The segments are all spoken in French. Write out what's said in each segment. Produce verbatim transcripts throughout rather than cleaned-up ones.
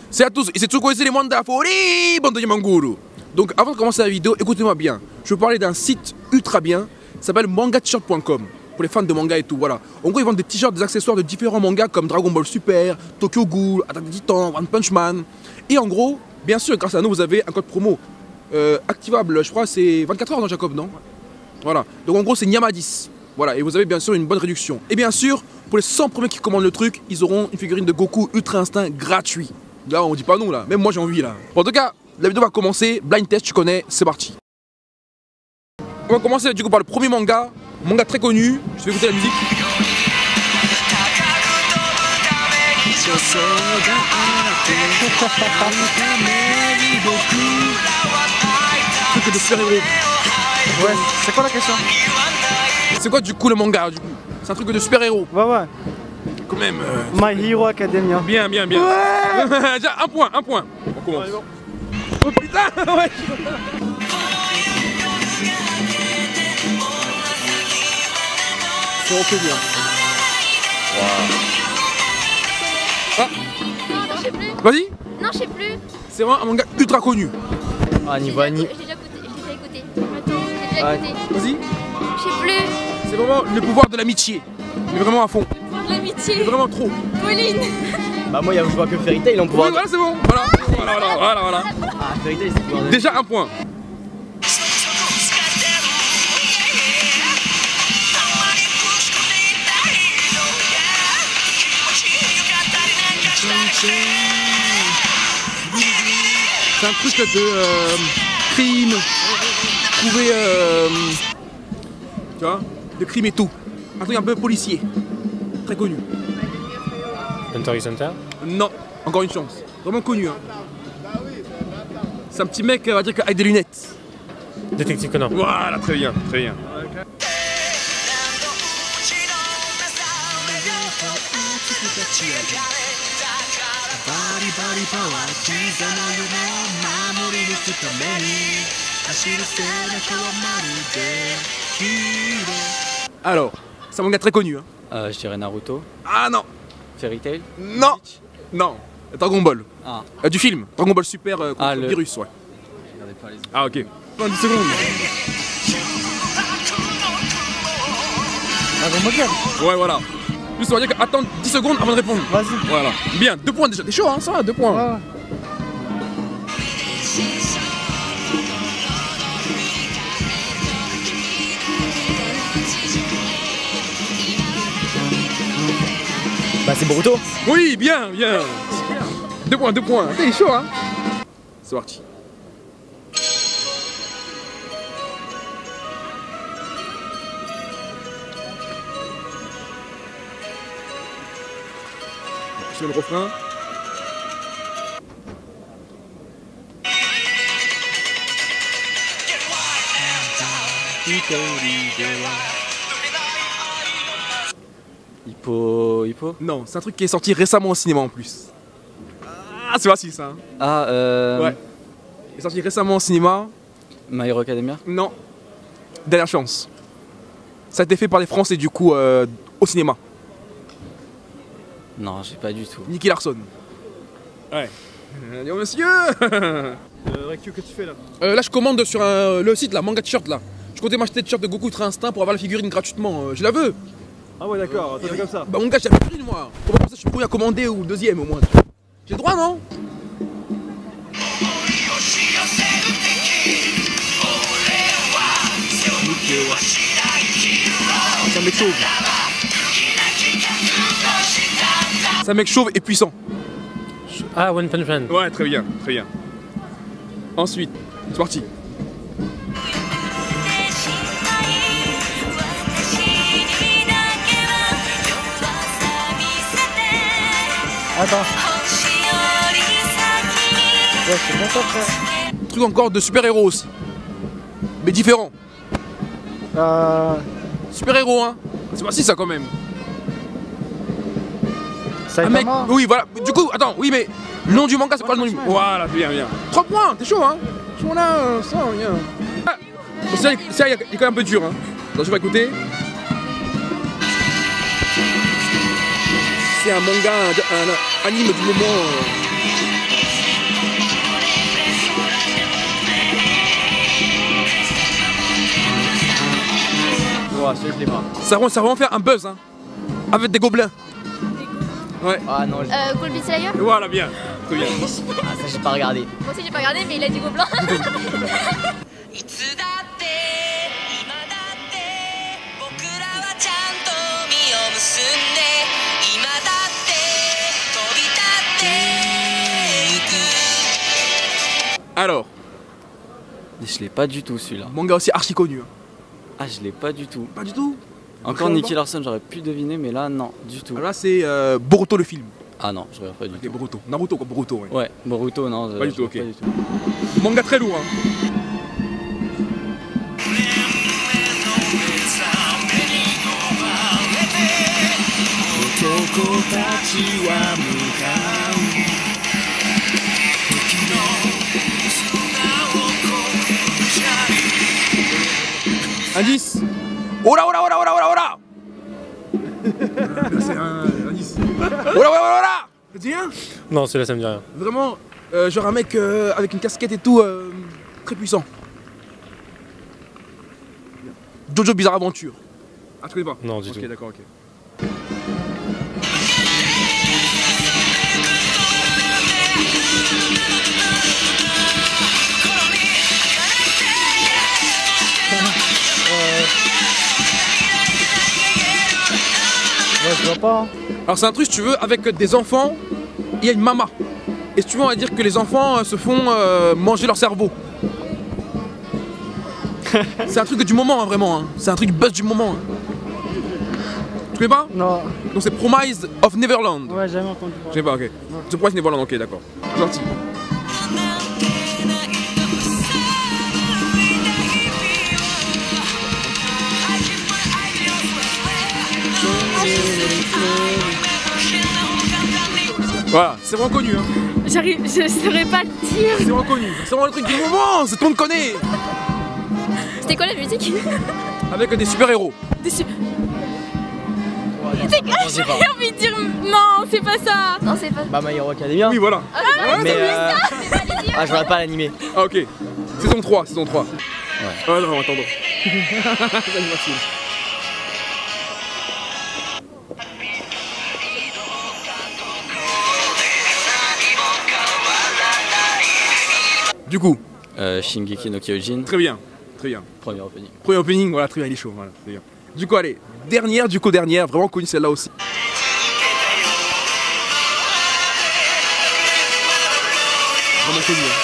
C'est à tous, et c'est Tsuko et c'est les mandas folie, bande de Yamanguru. Donc avant de commencer la vidéo, écoutez-moi bien. Je veux parler d'un site ultra bien, ça s'appelle manga t shirt point com. Pour les fans de manga et tout, voilà. En gros, ils vendent des t-shirts, des accessoires de différents mangas comme Dragon Ball Super, Tokyo Ghoul, Attaque des Titans, One Punch Man. Et en gros, bien sûr, grâce à nous, vous avez un code promo euh, activable, je crois, c'est vingt-quatre heures, non, Jacob, non? Voilà. Donc en gros, c'est Nyama dix. Voilà, et vous avez bien sûr une bonne réduction. Et bien sûr, pour les cent premiers qui commandent le truc, ils auront une figurine de Goku Ultra Instinct gratuit. Là, on dit pas non, là. Même moi, j'ai envie, là. Bon, en tout cas, la vidéo va commencer. Blind test, tu connais, c'est parti. On va commencer du coup par le premier manga. Manga très connu. Je vais écouter la musique. Truc de super-héros. Ouais, c'est quoi la question? C'est quoi du coup le manga du coup? C'est un truc de super-héros. Ouais, ouais. Quand même. Euh... My Hero Academia. Bien, bien, bien. Ouais. Déjà, un point, un point. On commence. Ouais, bon. Oh putain, ouais. C'est ok bien. Wow. Ah. Non, non, je sais plus. Vas-y. Non, je sais plus. C'est vraiment un manga ultra connu. Ah, niveau Annie. J'ai déjà écouté. J'ai déjà écouté. Attends, j'ai déjà Ah. écouté. Vas-y. Je sais plus. C'est vraiment le pouvoir de l'amitié. Mais vraiment à fond. Pour l'amitié. Mais vraiment trop. Pauline. Bah, moi, je vois que Fairy Tail, on Oui, pourra. voilà, c'est bon. Voilà, voilà, voilà, voilà, voilà. Ah, Fairy Tail, c'est plus. Déjà un point. C'est un truc de euh, crime, trouver, euh, tu vois, de crime et tout. Un truc un peu policier, très connu. Hunter x Hunter. Non, encore une chance. Vraiment connu. Hein. C'est un petit mec, on va dire, avec des lunettes. Détective Conan. Voilà, très bien, très bien. Alors, c'est un manga très connu. Hein. Euh, je dirais Naruto. Ah non, Fairy Tail. non, non. Dragon Ball. Ah. Euh, du film. Dragon Ball Super euh, contre Ah, le le- virus, ouais. Regardez pas les. Ah ok. dix secondes. Dragon Ball Girl. Ouais, voilà. Juste, on va dire qu'attendre dix secondes avant de répondre. Vas-y. Voilà. Bien, deux points déjà. T'es chaud, hein, ça va, deux points. Ouais, ouais. Bah, c'est Boruto. Oui, bien, bien. Deux points, deux points. T'es chaud, hein. C'est parti. Je mets le refrain. Hippo. Hippo. Non, c'est un truc qui est sorti récemment au cinéma en plus. Ah, c'est facile ça. Hein. Ah, euh. Ouais. Il est sorti récemment au cinéma. My Hero Academia. Non. Dernière chance. Ça a été fait par les Français du coup euh, au cinéma. Non, j'ai pas du tout. Nicky Larson. Ouais. Allez, monsieur. Euh, Rectu, que tu fais là? Euh, là, je commande sur un- le site, là, Manga T-shirt, là. Je comptais m'acheter le t-shirt de Goku Ultra Instinct pour avoir la figurine gratuitement. Euh, je la veux. Ah ouais, d'accord, ça fait comme ça. Bah, mon gars, j'ai la figurine, moi. Pour pas penser que je suis le premier à commander ou le deuxième, au moins. J'ai le droit, non? C'est un mec chauve. C'est un mec chauve et puissant. Ah, One Punch Man. Ouais, très bien, très bien. Ensuite, c'est parti. Attends. Ouais, c'est bon ça, frère. Truc encore de super-héros aussi. Mais différent. Euh. Super-héros, hein. C'est facile ça quand même. Un mec. Saitama. Oui, voilà. Du coup, attends, oui, mais le nom du manga, c'est quoi le nom du One Voilà, bien, bien. trois points, t'es chaud, hein. Chaud là, euh, ça, rien. Ah. Bon, ça, ça, il est quand même un peu dur, hein. Donc, je vais écouter. C'est un manga, un, un anime du moment. Euh... celui-là je l'ai pas. Ça va, ça va vraiment faire un buzz, hein. Avec des gobelins. Ouais. Ah non, je... Euh, Gold Beat Slayer. Voilà, bien. Très bien. ah, ça j'ai pas regardé. Moi aussi j'ai pas regardé mais il a dit gobelin. Alors, Je l'ai pas du tout celui-là. manga aussi archi connu. Hein. Ah, je l'ai pas du tout. Pas du tout. Encore Vraiment Nicky pas Larson, j'aurais pu deviner, mais là, non, du tout. Alors là, c'est euh, Boruto le film. Ah non, je regarde pas du Ok, tout. Boruto. Naruto, quoi, Boruto, ouais. Ouais, Boruto, non, je- Pas du je tout, regarde ok. pas du tout. Manga très lourd, hein. Indice. Oh là, oh là, oh là, oh là, oh là, oh là. C'est un indice. Oh là, oh là, oh là, oh là. Ça te dit rien? Non, celui-là, ça me dit rien. Vraiment, euh, genre un mec euh, avec une casquette et tout, euh, très puissant. Jojo Bizarre Aventure. Ah, tu connais pas? Non, du Ok, tout. d'accord, ok. Ouais, je vois pas. Alors c'est un truc, si tu veux, avec des enfants, il y a une mama. Et si tu veux, on va dire que les enfants euh, se font euh, manger leur cerveau. C'est un truc du moment, hein, vraiment. Hein. C'est un truc buzz du moment. Hein. Tu connais pas? Non, Donc c'est Promise of Neverland. ouais, jamais entendu Je sais pas, ok. C'est Promise of Neverland, ok, d'accord. C'est parti. Voilà, c'est vraiment connu. Hein. J'arrive, je saurais pas le dire. C'est vraiment connu. C'est vraiment le truc du moment. C'est tout le monde connaît. C'était quoi la musique? Avec des super-héros. Des su- C'est quoi? J'ai envie de dire non, c'est pas ça. Non, c'est pas. Bah, My Hero Academia. Oui, voilà. mais euh... ah, je regarde pas l'animé. Ah, ok. Saison trois, saison trois. Ouais. Ouais, non, attends. C'est facile. Du coup, Euh, Shingeki no Kyojin, très bien, très bien. premier opening. Premier opening, voilà, très bien, il est chaud, voilà, très bien. Du coup, allez, dernière, du coup, dernière, vraiment connue celle-là aussi. Vraiment connue. Hein.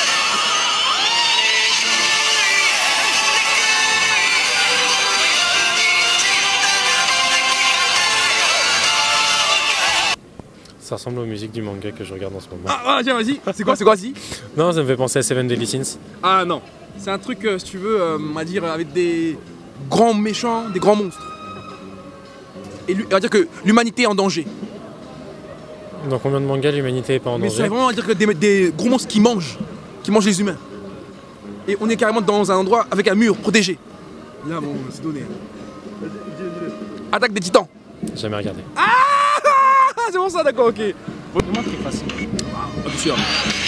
Ça ressemble aux musiques du manga que je regarde en ce moment. Ah, ah, tiens, vas-y, c'est quoi, c'est quoi, vas-y? Non, ça me fait penser à Seven Deadly Sins. Ah non, c'est un truc, euh, si tu veux, euh, on va dire, avec des grands méchants, des grands monstres. Et lui- on va dire que l'humanité est en danger. Dans combien de mangas l'humanité est pas en Mais c'est danger? vraiment à dire que des, des gros monstres qui mangent, qui mangent les humains. Et on est carrément dans un endroit avec un mur protégé. Là, bon, c'est donné. Attaque des titans. Jamais regardé. Ah, c'est bon ça, d'accord, ok. Vraiment très facile. Ah, bien sûr.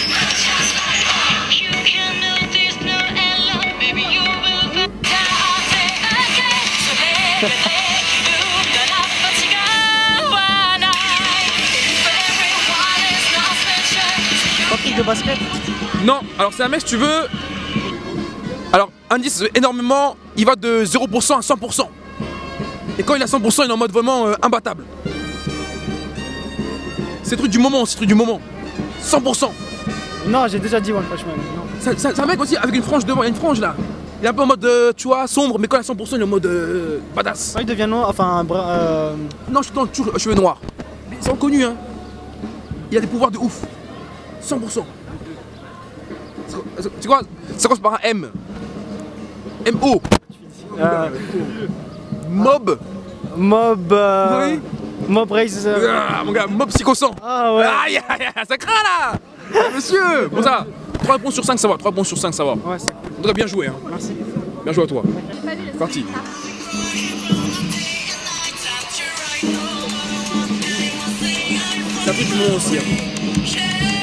Pas plus de basket. Non, alors c'est un mec, si tu veux. Alors, indice énormément, il va de zéro pour cent à cent pour cent. Et quand il est à cent pour cent, il est en mode vraiment euh, imbattable. C'est le truc du moment, c'est le truc du moment. cent pour cent. Non, j'ai déjà dit One Punch Man. Non. C'est c'est un mec aussi avec une frange devant, il y a une frange là. Il est un peu en mode, euh, tu vois, sombre, mais quand il est à cent pour cent, il est en mode euh, badass. Quand il devient noir, enfin, brun, euh... Non, je suis toujours euh, cheveux noirs. Mais c'est reconnu, hein. Il a des pouvoirs de ouf. cent pour cent. C'est- Tu vois, ça commence par un M. M O. euh, Mob. Mob. Euh... Oui. Mob Race. euh, Ah, mon gars, mob psycho cent. Ah ouais. Aïe, aïe, aïe, ça craint là. Monsieur. Bon ça, trois réponses sur cinq, ça va. trois réponses sur cinq, ça va. Ouais, c'est En tout cas, bien joué, hein. Merci. Bien joué à toi. J'ai pas vu le Parti. C'est un truc du moment aussi. Hein.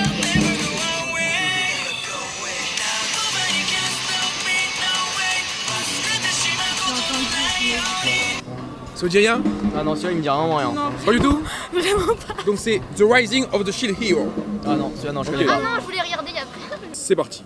J'ai entendu, mais- vous dit rien? Ah non, celui-là il me dit vraiment rien. Non, Pas du tout? vraiment pas. Donc c'est The Rising of the Shield Hero. Ah non, celui-là non, je Ok. connais Ah pas. non, je voulais regarder après. C'est parti.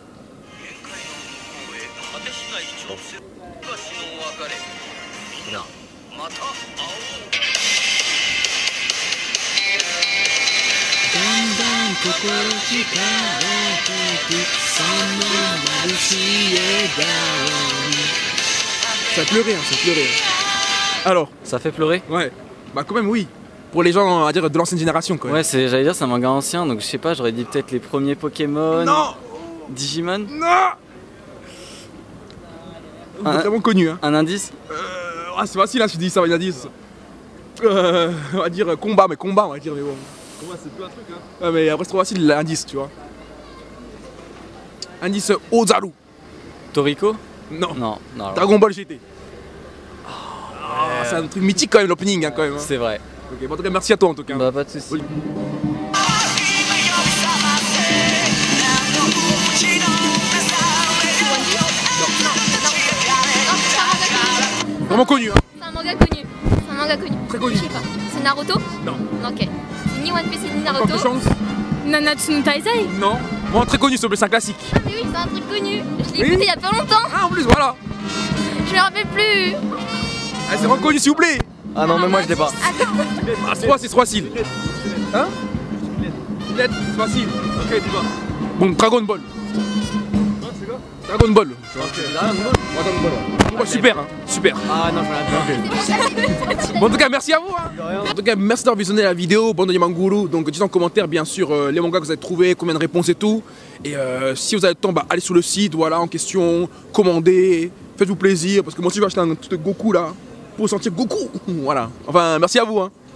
Ça a pleuré, hein, ça a pleuré. Alors, Ça fait pleurer? ouais, bah quand même oui. Pour les gens, on va dire, de l'ancienne génération quoi. Ouais, c'est, j'allais dire c'est un manga ancien, donc je sais pas, j'aurais dit peut-être les premiers Pokémon, Non, Digimon. non. Un- Vraiment connu hein. Un indice? Euh, ah, c'est facile, hein, je te dis ça, il y a dix. Euh, on va dire euh, combat, mais combat, on va dire, mais bon. Pour moi, c'est plus un truc, hein. Ouais, mais après, c'est trop facile l'indice, tu vois. Indice Ozaru. Toriko? Non. Non, non. alors, Dragon Ball G T. Ah, c'est un truc mythique quand même, l'opening, hein, quand même. Hein. C'est vrai. Ok, bon, en tout cas, merci à toi en tout cas. Bah pas de soucis. Vraiment connu, hein. C'est un manga connu. C'est un manga connu. Très connu. Je sais pas. C'est Naruto? Non. Ok. C'est ni One Piece ni Encore Naruto. de chance. Nanatsu no Taizai? Non. Bon, très connu, s'il te plaît, c'est un classique. Ah mais oui, c'est un truc connu. Je l'ai Oui. écouté il y a pas longtemps. Ah, en plus, voilà. Je me rappelle plus. Ah, c'est vraiment connu, s'il vous plaît. Ah non, mais moi je l'ai pas. Attends. Ah, c'est trois, c'est trois facile. Hein? Lettre, c'est facile. Ok, dis-moi. Bon, Dragon Ball. Hein, c'est quoi? Dragon Ball. Ok. Dragon Ball. Ouais, super, hein. Super. Ah non, je l'ai pas. Bon, en tout cas, merci à vous. Hein. De rien. En tout cas, merci d'avoir visionné la vidéo, Bande de Yamanguru. Donc, dites en commentaire, bien sûr, euh, les mangas que vous avez trouvés, combien de réponses et tout. Et euh, si vous avez le temps, bah, allez sur le site, voilà, en question, commandez, faites-vous plaisir. Parce que moi aussi, je vais acheter un truc de Goku là, pour sentir Goku. Voilà. Enfin, merci à vous. Hein.